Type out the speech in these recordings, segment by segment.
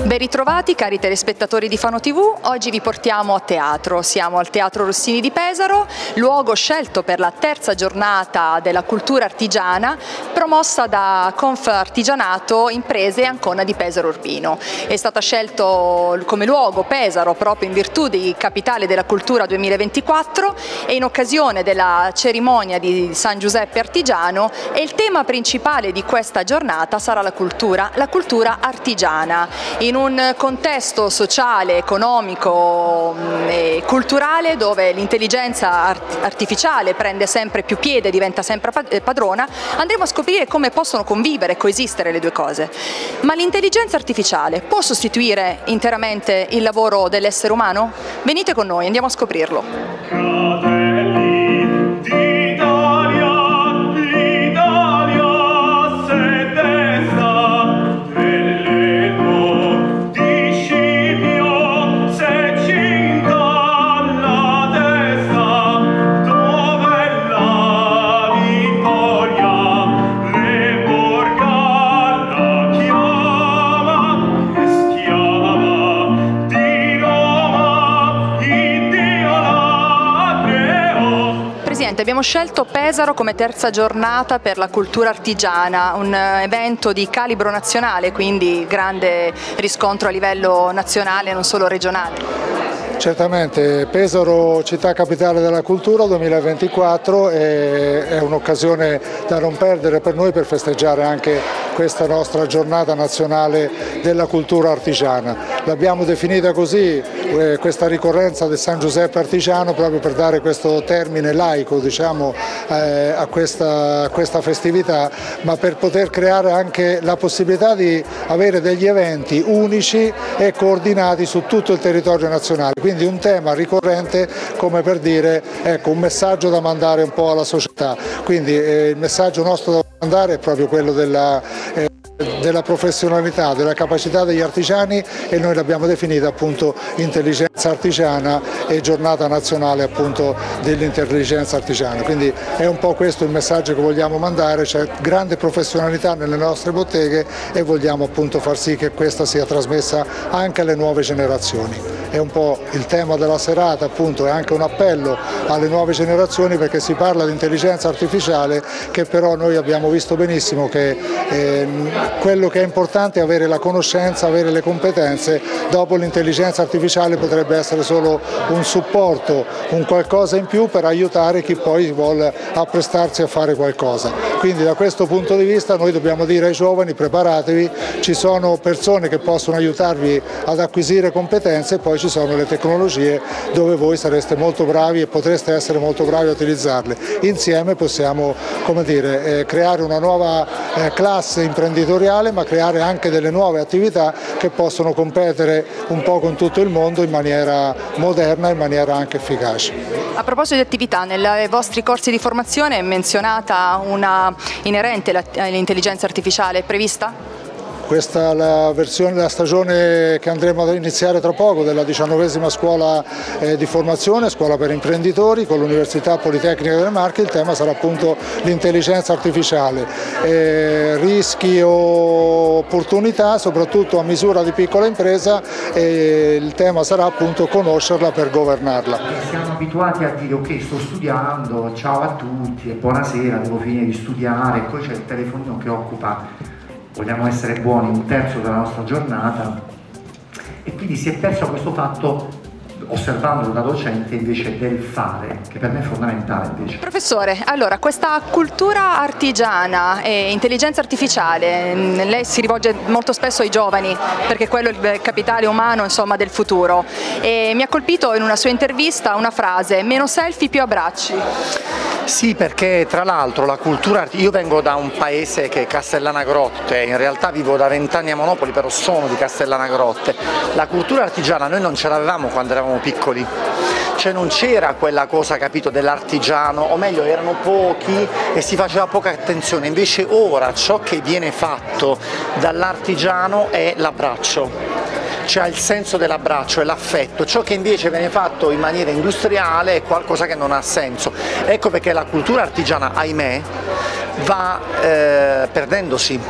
Ben ritrovati cari telespettatori di Fano TV, oggi vi portiamo a teatro, siamo al Teatro Rossini di Pesaro, luogo scelto per la terza giornata della cultura artigiana promossa da Confartigianato Imprese e Ancona di Pesaro Urbino. È stata scelto come luogo Pesaro proprio in virtù di Capitale della Cultura 2024 e in occasione della cerimonia di San Giuseppe Artigiano, e il tema principale di questa giornata sarà la cultura artigiana. In un contesto sociale, economico e culturale dove l'intelligenza artificiale prende sempre più piede, diventa sempre padrona, andremo a scoprire come possono convivere e coesistere le due cose. Ma l'intelligenza artificiale può sostituire interamente il lavoro dell'essere umano? Venite con noi, andiamo a scoprirlo. Abbiamo scelto Pesaro come terza giornata per la cultura artigiana, un evento di calibro nazionale, quindi grande riscontro a livello nazionale e non solo regionale. Certamente, Pesaro, città capitale della cultura 2024, è un'occasione da non perdere per noi per festeggiare anche questa nostra giornata nazionale della cultura artigiana. L'abbiamo definita così, questa ricorrenza del San Giuseppe Artigiano, proprio per dare questo termine laico, diciamo, a questa festività, ma per poter creare anche la possibilità di avere degli eventi unici e coordinati su tutto il territorio nazionale. Quindi un tema ricorrente, come per dire, ecco, un messaggio da mandare un po' alla società. Quindi il messaggio nostro da mandare è proprio quello della professionalità, della capacità degli artigiani, e noi l'abbiamo definita appunto intelligenza artigiana e giornata nazionale appunto dell'intelligenza artigiana. Quindi è un po' questo il messaggio che vogliamo mandare, c'è grande professionalità nelle nostre botteghe e vogliamo appunto far sì che questa sia trasmessa anche alle nuove generazioni. È un po' il tema della serata, appunto, è anche un appello alle nuove generazioni, perché si parla di intelligenza artificiale, che però noi abbiamo visto benissimo che quello che è importante è avere la conoscenza, avere le competenze. Dopo l'intelligenza artificiale potrebbe essere solo un supporto, un qualcosa in più per aiutare chi poi vuole apprestarsi a fare qualcosa. Quindi da questo punto di vista noi dobbiamo dire ai giovani: preparatevi, ci sono persone che possono aiutarvi ad acquisire competenze, e poi ci sono le tecnologie dove voi sareste molto bravi e potreste essere molto bravi a utilizzarle. Insieme possiamo, come dire, creare una nuova classe imprenditoriale, ma creare anche delle nuove attività che possono competere un po' con tutto il mondo in maniera moderna e in maniera anche efficace. A proposito di attività, nei vostri corsi di formazione è menzionata una inerente all'intelligenza artificiale, è prevista? Questa è la stagione che andremo ad iniziare tra poco della 19ª scuola di formazione, scuola per imprenditori con l'Università Politecnica delle Marche. Il tema sarà appunto l'intelligenza artificiale, rischi o opportunità soprattutto a misura di piccola impresa, e il tema sarà appunto conoscerla per governarla. Siamo abituati a dire: ok, sto studiando, ciao a tutti e buonasera, devo finire di studiare, poi c'è il telefonino che occupa, vogliamo essere buoni, un terzo della nostra giornata, e quindi si è perso questo fatto, osservandolo da docente, invece del fare, che per me è fondamentale invece. Professore, allora questa cultura artigiana e intelligenza artificiale, lei si rivolge molto spesso ai giovani perché quello è il capitale umano, insomma, del futuro, e mi ha colpito in una sua intervista una frase: meno selfie, più abbracci. Sì, perché tra l'altro la cultura, io vengo da un paese che è Castellana Grotte, in realtà vivo da 20 anni a Monopoli, però sono di Castellana Grotte. La cultura artigiana noi non ce l'avevamo quando eravamo piccoli, cioè non c'era quella cosa, capito, dell'artigiano, o meglio erano pochi e si faceva poca attenzione. Invece ora ciò che viene fatto dall'artigiano è l'abbraccio, cioè il senso dell'abbraccio e l'affetto. Ciò che invece viene fatto in maniera industriale è qualcosa che non ha senso. Ecco perché la cultura artigiana, ahimè, va perdendosi,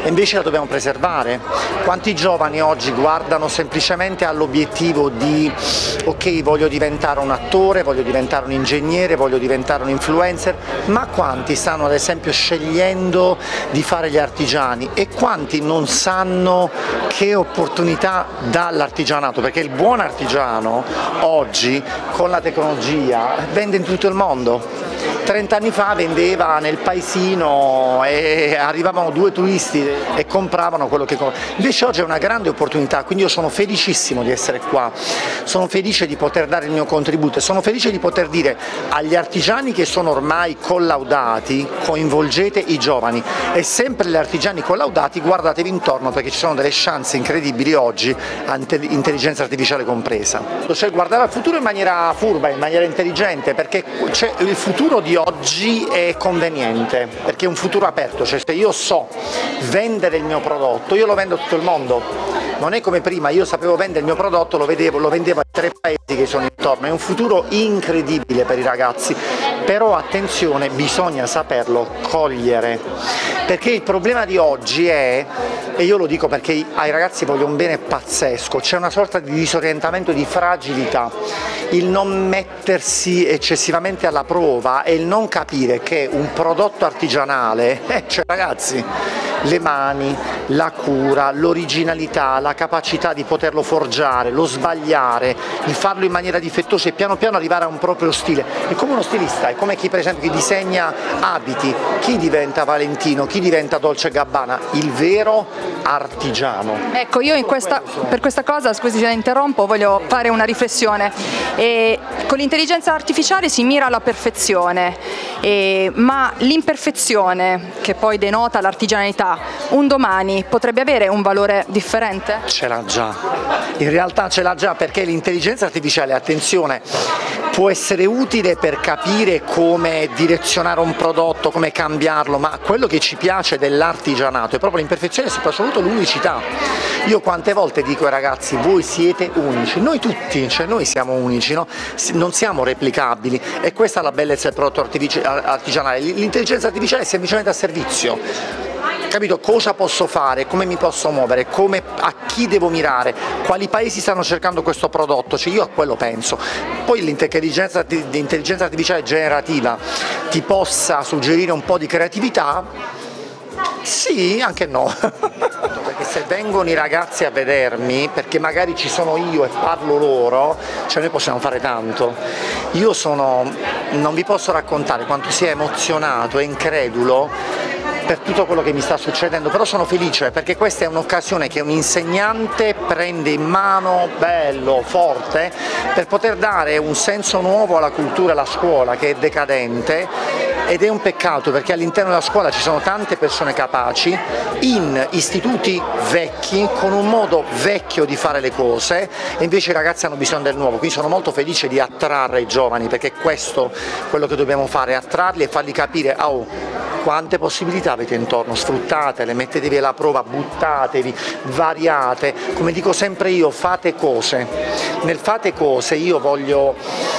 e invece la dobbiamo preservare. Quanti giovani oggi guardano semplicemente all'obiettivo di ok, voglio diventare un attore, voglio diventare un ingegnere, voglio diventare un influencer, ma quanti stanno ad esempio scegliendo di fare gli artigiani e quanti non sanno che opportunità dà l'artigianato, perché il buon artigiano oggi con la tecnologia vende in tutto il mondo. 30 anni fa vendeva nel paesino e arrivavano 2 turisti e compravano quello che compravano. Invece oggi è una grande opportunità, quindi io sono felicissimo di essere qua, sono felice di poter dare il mio contributo e sono felice di poter dire agli artigiani che sono ormai collaudati: coinvolgete i giovani, e sempre gli artigiani collaudati guardatevi intorno, perché ci sono delle chance incredibili oggi, intelligenza artificiale compresa. Cioè guardare al futuro in maniera furba, in maniera intelligente, perché il futuro di oggi è conveniente, perché è un futuro aperto, cioè se io so vendere il mio prodotto, io lo vendo a tutto il mondo. Non è come prima, io sapevo vendere il mio prodotto, lo vendevo a 3 paesi che sono intorno, è un futuro incredibile per i ragazzi, però attenzione, bisogna saperlo cogliere, perché il problema di oggi è, e io lo dico perché ai ragazzi voglio un bene pazzesco, c'è una sorta di disorientamento, di fragilità, il non mettersi eccessivamente alla prova e il non capire che un prodotto artigianale, cioè ragazzi, le mani, la cura, l'originalità, la capacità di poterlo forgiare, lo sbagliare, il farlo in maniera difettosa e piano piano arrivare a un proprio stile. È come uno stilista, è come chi per esempio chi disegna abiti, chi diventa Valentino, chi diventa Dolce & Gabbana, il vero artigiano. Ecco, io per questa cosa, scusi se la interrompo, voglio fare una riflessione. Con l'intelligenza artificiale si mira alla perfezione, ma l'imperfezione che poi denota l'artigianalità, un domani potrebbe avere un valore differente? Ce l'ha già, in realtà ce l'ha già, perché l'intelligenza artificiale, attenzione, può essere utile per capire come direzionare un prodotto, come cambiarlo, ma quello che ci piace dell'artigianato è proprio l'imperfezione e soprattutto l'unicità. Io quante volte dico ai ragazzi: voi siete unici, noi tutti, cioè noi siamo unici, no? Non siamo replicabili, e questa è la bellezza del prodotto artigianale. L'intelligenza artificiale è semplicemente a servizio. Capito cosa posso fare, come mi posso muovere, a chi devo mirare, quali paesi stanno cercando questo prodotto, cioè io a quello penso. Poi l'intelligenza artificiale generativa ti possa suggerire un po' di creatività, sì, anche no. Perché se vengono i ragazzi a vedermi, perché magari ci sono io e parlo loro, cioè noi possiamo fare tanto. Non vi posso raccontare quanto sia emozionato e incredulo per tutto quello che mi sta succedendo, però sono felice perché questa è un'occasione che un insegnante prende in mano, bello, forte, per poter dare un senso nuovo alla cultura e alla scuola, che è decadente, ed è un peccato perché all'interno della scuola ci sono tante persone capaci, in istituti vecchi, con un modo vecchio di fare le cose, e invece i ragazzi hanno bisogno del nuovo, quindi sono molto felice di attrarre i giovani, perché questo è quello che dobbiamo fare, attrarli e fargli capire: oh, quante possibilità avete intorno, sfruttatele, mettetevi alla prova, buttatevi, variate, come dico sempre io, fate cose. Nel fate cose io voglio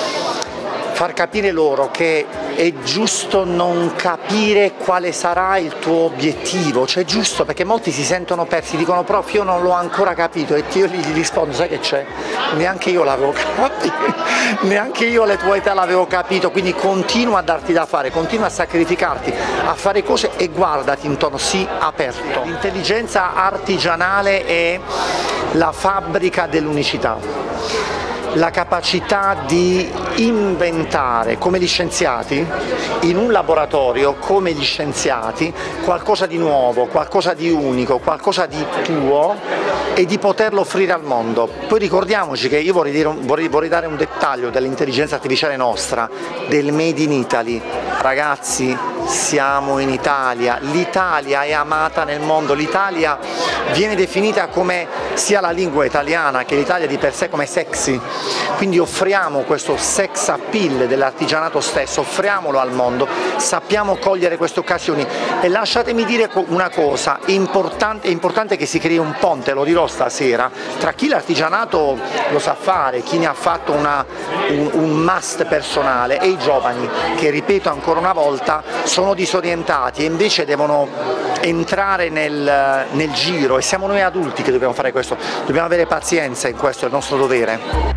far capire loro che è giusto non capire quale sarà il tuo obiettivo, cioè è giusto, perché molti si sentono persi, dicono: prof, io non l'ho ancora capito, e io gli rispondo: sai che c'è? Neanche io l'avevo capito, neanche io alle tue età l'avevo capito, quindi continua a darti da fare, continua a sacrificarti, a fare cose e guardati intorno, sii aperto. L'intelligenza artigianale è la fabbrica dell'unicità. La capacità di inventare come gli scienziati, in un laboratorio come gli scienziati, qualcosa di nuovo, qualcosa di unico, qualcosa di tuo, e di poterlo offrire al mondo. Poi ricordiamoci che io vorrei dare un dettaglio dell'intelligenza artificiale nostra, del Made in Italy. Ragazzi, siamo in Italia, l'Italia è amata nel mondo, l'Italia viene definita come sia la lingua italiana che l'Italia di per sé come sexy, quindi offriamo questo sex appeal dell'artigianato stesso, offriamolo al mondo, sappiamo cogliere queste occasioni. E lasciatemi dire una cosa, è importante che si crei un ponte, lo dirò stasera, tra chi l'artigianato lo sa fare, chi ne ha fatto un must personale, e i giovani che, ripeto ancora una volta, sono disorientati e invece devono entrare nel giro, e siamo noi adulti che dobbiamo fare questo, dobbiamo avere pazienza in questo, è il nostro dovere.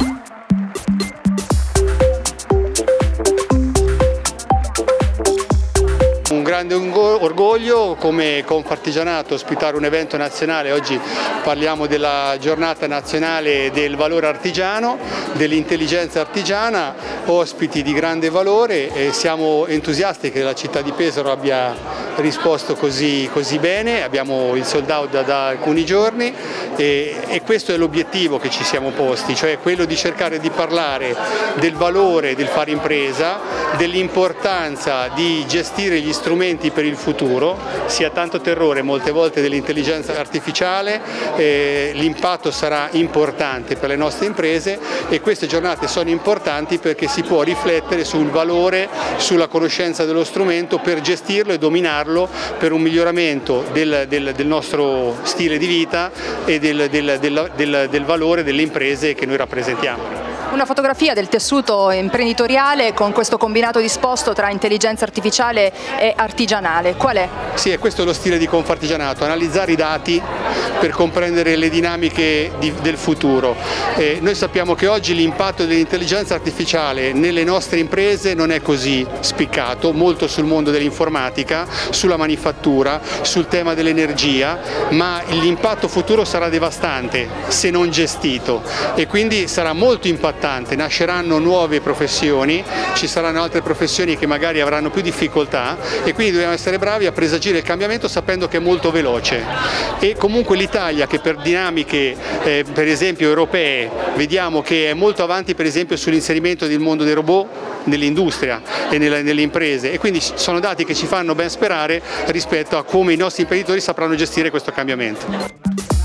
Un grande orgoglio come Confartigianato ospitare un evento nazionale. Oggi parliamo della giornata nazionale del valore artigiano, dell'intelligenza artigiana, ospiti di grande valore, e siamo entusiasti che la città di Pesaro abbia risposto così bene. Abbiamo il sold out da alcuni giorni e questo è l'obiettivo che ci siamo posti, cioè quello di cercare di parlare del valore del fare impresa, dell'importanza di gestire gli strumenti per il futuro. Si ha tanto terrore molte volte dell'intelligenza artificiale, l'impatto sarà importante per le nostre imprese e queste giornate sono importanti perché si può riflettere sul valore, sulla conoscenza dello strumento per gestirlo e dominarlo per un miglioramento del nostro stile di vita e del valore delle imprese che noi rappresentiamo. Una fotografia del tessuto imprenditoriale con questo combinato disposto tra intelligenza artificiale e artigianale. Qual è? Sì, e questo è lo stile di Confartigianato, analizzare i dati per comprendere le dinamiche del futuro. Noi sappiamo che oggi l'impatto dell'intelligenza artificiale nelle nostre imprese non è così spiccato, molto sul mondo dell'informatica, sulla manifattura, sul tema dell'energia, ma l'impatto futuro sarà devastante se non gestito e quindi sarà molto impattante. Nasceranno nuove professioni, ci saranno altre professioni che magari avranno più difficoltà e quindi dobbiamo essere bravi a presagire il cambiamento sapendo che è molto veloce. E comunque l'Italia, che per dinamiche per esempio europee vediamo che è molto avanti per esempio sull'inserimento del mondo dei robot nell'industria e nelle imprese, e quindi sono dati che ci fanno ben sperare rispetto a come i nostri imprenditori sapranno gestire questo cambiamento.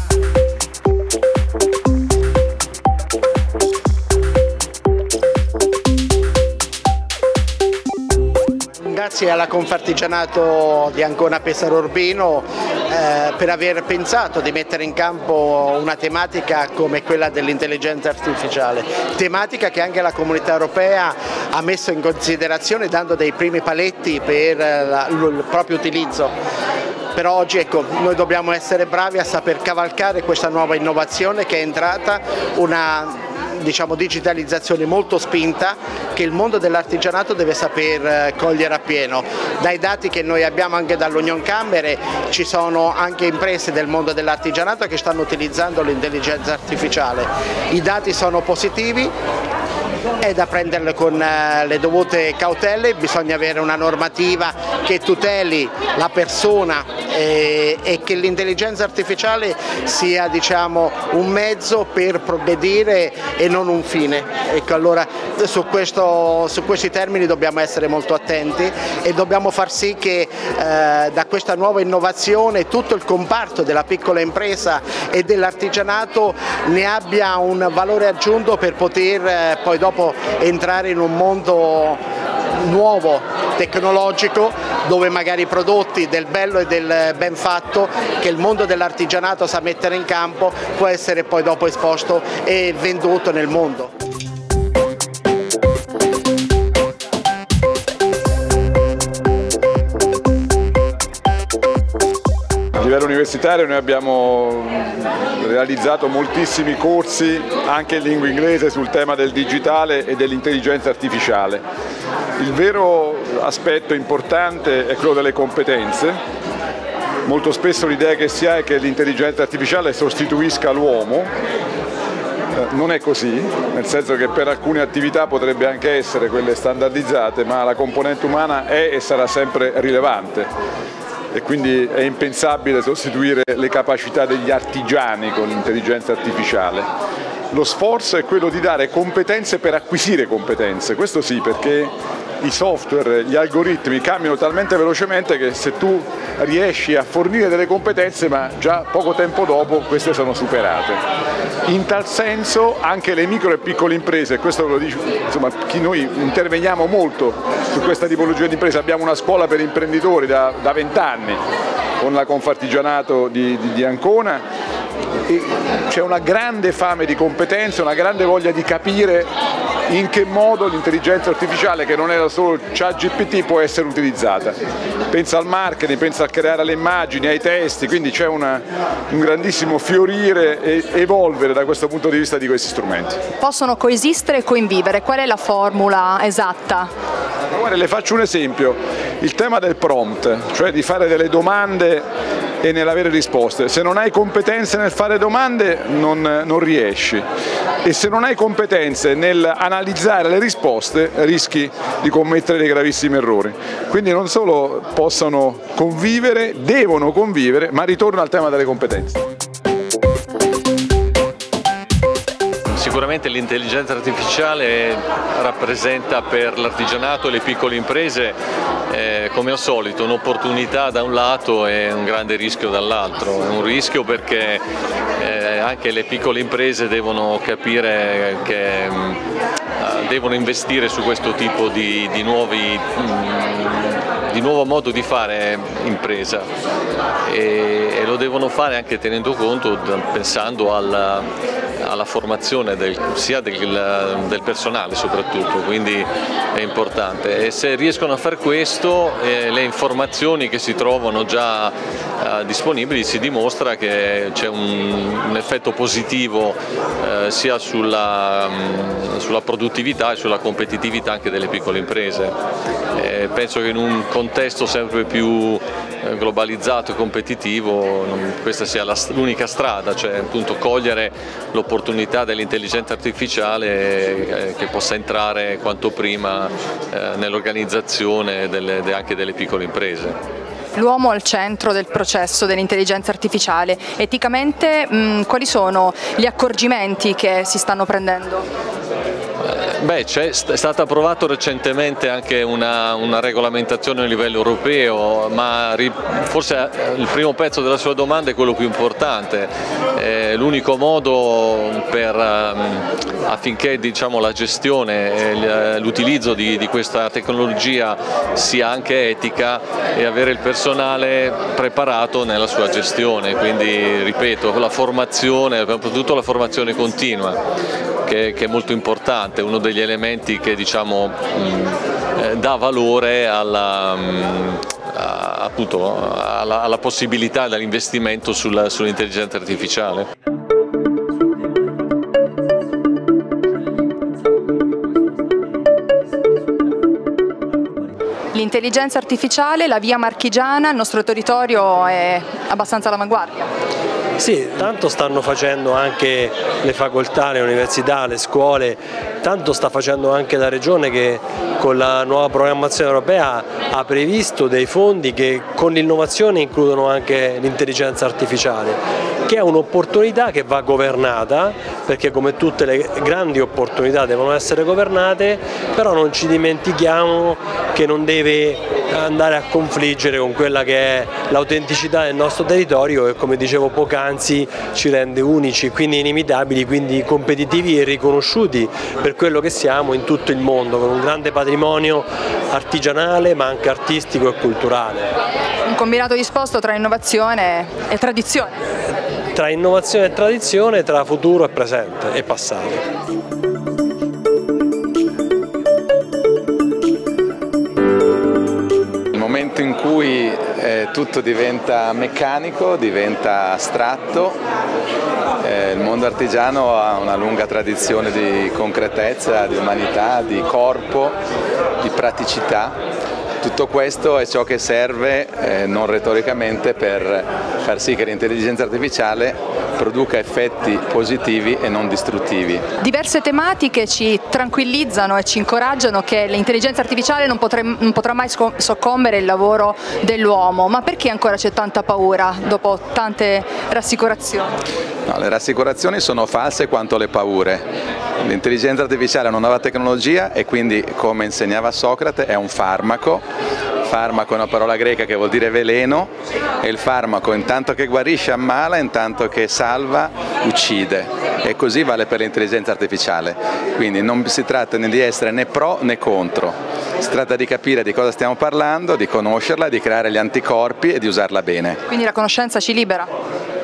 Grazie alla Confartigianato di Ancona Pesaro Urbino per aver pensato di mettere in campo una tematica come quella dell'intelligenza artificiale, tematica che anche la Comunità Europea ha messo in considerazione dando dei primi paletti per il proprio utilizzo. Però oggi ecco, noi dobbiamo essere bravi a saper cavalcare questa nuova innovazione che è entrata, una digitalizzazione molto spinta che il mondo dell'artigianato deve saper cogliere appieno. Dai dati che noi abbiamo anche dall'Unioncamere ci sono anche imprese del mondo dell'artigianato che stanno utilizzando l'intelligenza artificiale. I dati sono positivi, è da prenderle con le dovute cautele, bisogna avere una normativa che tuteli la persona e che l'intelligenza artificiale sia un mezzo per progredire e non un fine. Ecco, allora su questi termini dobbiamo essere molto attenti e dobbiamo far sì che da questa nuova innovazione tutto il comparto della piccola impresa e dell'artigianato ne abbia un valore aggiunto per poter poi dopo entrare in un mondo nuovo, tecnologico, dove magari i prodotti del bello e del ben fatto che il mondo dell'artigianato sa mettere in campo può essere poi dopo esposto e venduto nel mondo. A livello universitario noi abbiamo realizzato moltissimi corsi anche in lingua inglese sul tema del digitale e dell'intelligenza artificiale. Il vero aspetto importante è quello delle competenze. Molto spesso l'idea che si ha è che l'intelligenza artificiale sostituisca l'uomo. Non è così, nel senso che per alcune attività potrebbe anche essere quelle standardizzate, ma la componente umana è e sarà sempre rilevante. E quindi è impensabile sostituire le capacità degli artigiani con l'intelligenza artificiale. Lo sforzo è quello di dare competenze per acquisire competenze, questo sì, perché i software, gli algoritmi cambiano talmente velocemente che se tu riesci a fornire delle competenze, ma già poco tempo dopo queste sono superate. In tal senso anche le micro e piccole imprese, questo lo dice, insomma, noi interveniamo molto su questa tipologia di impresa, abbiamo una scuola per imprenditori da 20 anni con la Confartigianato di Ancona e c'è una grande fame di competenze, una grande voglia di capire in che modo l'intelligenza artificiale, che non è solo ChatGPT, può essere utilizzata. Pensa al marketing, pensa a creare le immagini, ai testi, quindi c'è un grandissimo fiorire e evolvere da questo punto di vista di questi strumenti. Possono coesistere e convivere, qual è la formula esatta? Guarda, le faccio un esempio, il tema del prompt, cioè di fare delle domande e nell'avere risposte. Se non hai competenze nel fare domande non riesci, e se non hai competenze nel analizzare le risposte rischi di commettere dei gravissimi errori. Quindi non solo possono convivere, devono convivere, ma ritorno al tema delle competenze. Sicuramente l'intelligenza artificiale rappresenta per l'artigianato e le piccole imprese, come al solito, un'opportunità da un lato e un grande rischio dall'altro. È un rischio perché anche le piccole imprese devono capire che devono investire su questo tipo di nuovo modo di fare impresa, e lo devono fare anche tenendo conto, pensando alla formazione sia del personale soprattutto, quindi è importante. E se riescono a fare questo, le informazioni che si trovano già disponibili, si dimostra che c'è un effetto positivo sia sulla produttività e sulla competitività anche delle piccole imprese. Penso che in un contesto sempre più globalizzato e competitivo questa sia l'unica strada, cioè appunto cogliere l'opportunità dell'intelligenza artificiale che possa entrare quanto prima nell'organizzazione anche delle piccole imprese. L'uomo al centro del processo dell'intelligenza artificiale. Eticamente quali sono gli accorgimenti che si stanno prendendo? Beh, è stata approvata recentemente anche una regolamentazione a livello europeo, ma forse il primo pezzo della sua domanda è quello più importante. L'unico modo affinché, diciamo, la gestione e l'utilizzo di questa tecnologia sia anche etica è avere il personale preparato nella sua gestione, quindi ripeto, la formazione, soprattutto la formazione continua, che è molto importante, uno degli elementi che, diciamo, dà valore alla possibilità dell'investimento sull'intelligenza artificiale. L'intelligenza artificiale, la via marchigiana, il nostro territorio è abbastanza all'avanguardia. Sì, tanto stanno facendo anche le facoltà, le università, le scuole, tanto sta facendo anche la Regione, che con la nuova programmazione europea ha previsto dei fondi che con l'innovazione includono anche l'intelligenza artificiale, che è un'opportunità che va governata, perché come tutte le grandi opportunità devono essere governate, però non ci dimentichiamo che non deve andare a confliggere con quella che è l'autenticità del nostro territorio, e come dicevo poc'anzi ci rende unici, quindi inimitabili, quindi competitivi e riconosciuti per quello che siamo in tutto il mondo, con un grande patrimonio artigianale ma anche artistico e culturale. Un combinato disposto tra innovazione e tradizione. Tra innovazione e tradizione, tra futuro e presente e passato. Nel momento in cui tutto diventa meccanico, diventa astratto, il mondo artigiano ha una lunga tradizione di concretezza, di umanità, di corpo, di praticità. Tutto questo è ciò che serve, non retoricamente, per far sì che l'intelligenza artificiale produca effetti positivi e non distruttivi. Diverse tematiche ci tranquillizzano e ci incoraggiano che l'intelligenza artificiale non potrà mai soccombere il lavoro dell'uomo, ma perché ancora c'è tanta paura dopo tante rassicurazioni? No, le rassicurazioni sono false quanto le paure. L'intelligenza artificiale è una nuova tecnologia e quindi, come insegnava Socrate, è un farmaco. Farmaco è una parola greca che vuol dire veleno, e il farmaco intanto che guarisce ammala, intanto che salva uccide, e così vale per l'intelligenza artificiale. Quindi non si tratta né di essere né pro né contro, si tratta di capire di cosa stiamo parlando, di conoscerla, di creare gli anticorpi e di usarla bene. Quindi la conoscenza ci libera?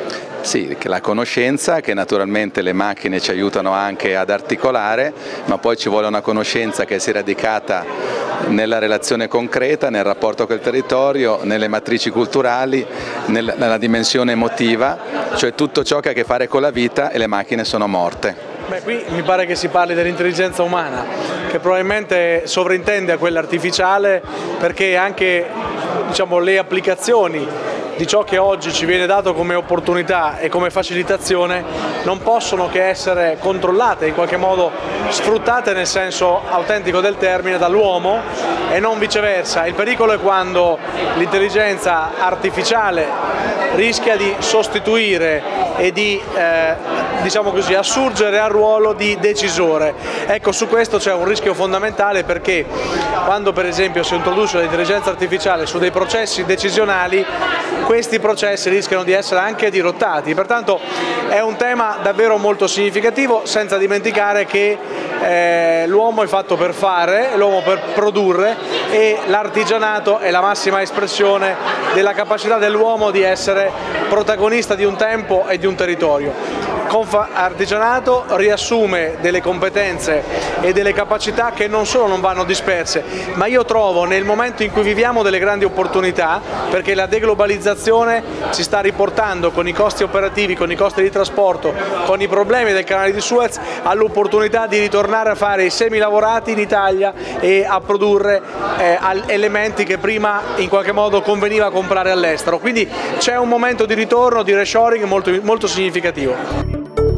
Sì, la conoscenza, che naturalmente le macchine ci aiutano anche ad articolare, ma poi ci vuole una conoscenza che sia radicata nella relazione concreta, nel rapporto col territorio, nelle matrici culturali, nella dimensione emotiva, cioè tutto ciò che ha a che fare con la vita, e le macchine sono morte. Beh, qui mi pare che si parli dell'intelligenza umana, che probabilmente sovrintende a quella artificiale, perché anche, diciamo, le applicazioni di ciò che oggi ci viene dato come opportunità e come facilitazione non possono che essere controllate, in qualche modo sfruttate nel senso autentico del termine dall'uomo e non viceversa. Il pericolo è quando l'intelligenza artificiale rischia di sostituire e di diciamo così, assurgere al ruolo di decisore. Ecco, su questo c'è un rischio fondamentale, perché quando per esempio si introduce l'intelligenza artificiale su dei processi decisionali, questi processi rischiano di essere anche dirottati. Pertanto è un tema davvero molto significativo, senza dimenticare che l'uomo è fatto per fare, l'uomo per produrre, e l'artigianato è la massima espressione della capacità dell'uomo di essere protagonista di un tempo e di un territorio. Confartigianato riassume delle competenze e delle capacità che non solo non vanno disperse, ma io trovo nel momento in cui viviamo delle grandi opportunità, perché la deglobalizzazione ci sta riportando, con i costi operativi, con i costi di trasporto, con i problemi del canale di Suez, all'opportunità di ritornare a fare i semilavorati in Italia e a produrre elementi che prima in qualche modo conveniva comprare all'estero. Quindi c'è un momento di ritorno, di reshoring molto significativo.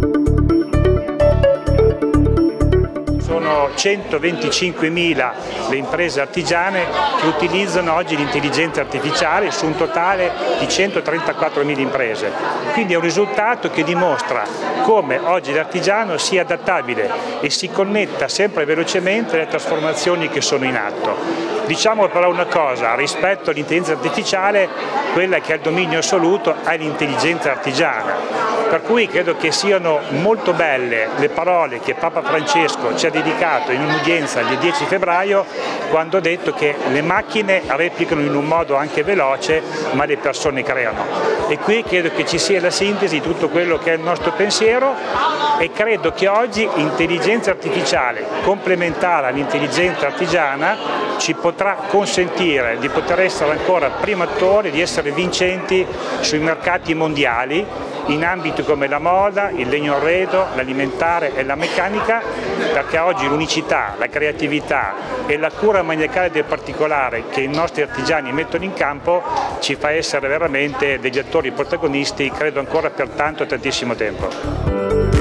Sono 125.000 le imprese artigiane che utilizzano oggi l'intelligenza artificiale su un totale di 134.000 imprese. Quindi è un risultato che dimostra come oggi l'artigiano sia adattabile e si connetta sempre velocemente alle trasformazioni che sono in atto. Diciamo però una cosa, rispetto all'intelligenza artificiale, quella che ha il dominio assoluto è l'intelligenza artigiana. Per cui credo che siano molto belle le parole che Papa Francesco ci ha dedicato in un'udienza il 10 febbraio, quando ha detto che le macchine replicano in un modo anche veloce, ma le persone creano. E qui credo che ci sia la sintesi di tutto quello che è il nostro pensiero, e credo che oggi l'intelligenza artificiale complementare all'intelligenza artigiana ci potrà consentire di poter essere ancora primi attori, di essere vincenti sui mercati mondiali in ambiti come la moda, il legno arredo, l'alimentare e la meccanica, perché oggi l'unicità, la creatività e la cura maniacale del particolare che i nostri artigiani mettono in campo ci fa essere veramente degli attori protagonisti, credo ancora per tantissimo tempo.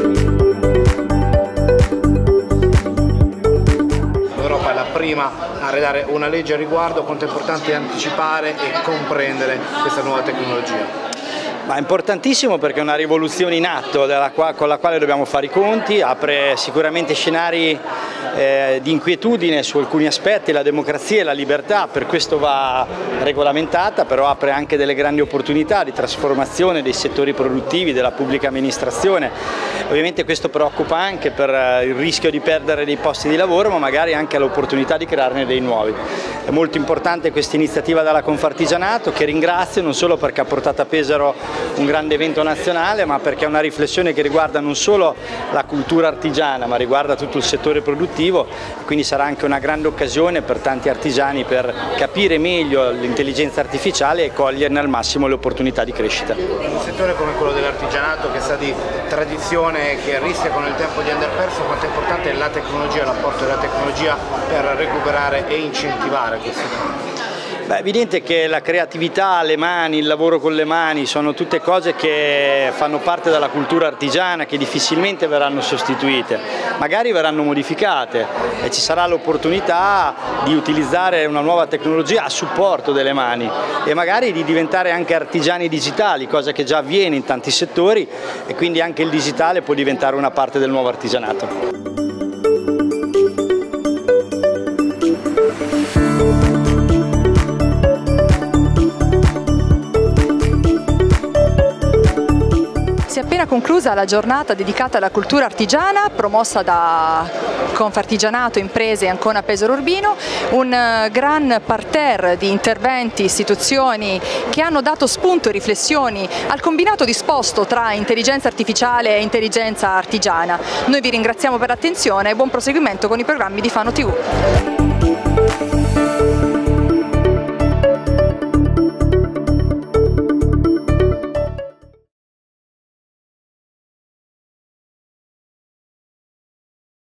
L'Europa è la prima a redare una legge a riguardo, quanto è importante anticipare e comprendere questa nuova tecnologia. Ma è importantissimo perché è una rivoluzione in atto con la quale dobbiamo fare i conti, apre sicuramente scenari di inquietudine su alcuni aspetti, la democrazia e la libertà, per questo va regolamentata, però apre anche delle grandi opportunità di trasformazione dei settori produttivi, della pubblica amministrazione. Ovviamente questo preoccupa anche per il rischio di perdere dei posti di lavoro, ma magari anche l'opportunità di crearne dei nuovi. È molto importante questa iniziativa della Confartigianato, che ringrazio non solo perché ha portato a Pesaro un grande evento nazionale, ma perché è una riflessione che riguarda non solo la cultura artigiana, ma riguarda tutto il settore produttivo, quindi sarà anche una grande occasione per tanti artigiani per capire meglio l'intelligenza artificiale e coglierne al massimo le opportunità di crescita. Un settore come quello dell'artigianato, che sa di tradizione, che rischia con il tempo di andare perso, quanto è importante la tecnologia, l'apporto della tecnologia per recuperare e incentivare questo? Beh, è evidente che la creatività, le mani, il lavoro con le mani sono tutte cose che fanno parte della cultura artigiana, che difficilmente verranno sostituite, magari verranno modificate e ci sarà l'opportunità di utilizzare una nuova tecnologia a supporto delle mani e magari di diventare anche artigiani digitali, cosa che già avviene in tanti settori, e quindi anche il digitale può diventare una parte del nuovo artigianato. Si è appena conclusa la giornata dedicata alla cultura artigiana promossa da Confartigianato, Imprese e Ancona Pesaro Urbino, un gran parterre di interventi, istituzioni che hanno dato spunto e riflessioni al combinato disposto tra intelligenza artificiale e intelligenza artigiana. Noi vi ringraziamo per l'attenzione e buon proseguimento con i programmi di Fano TV.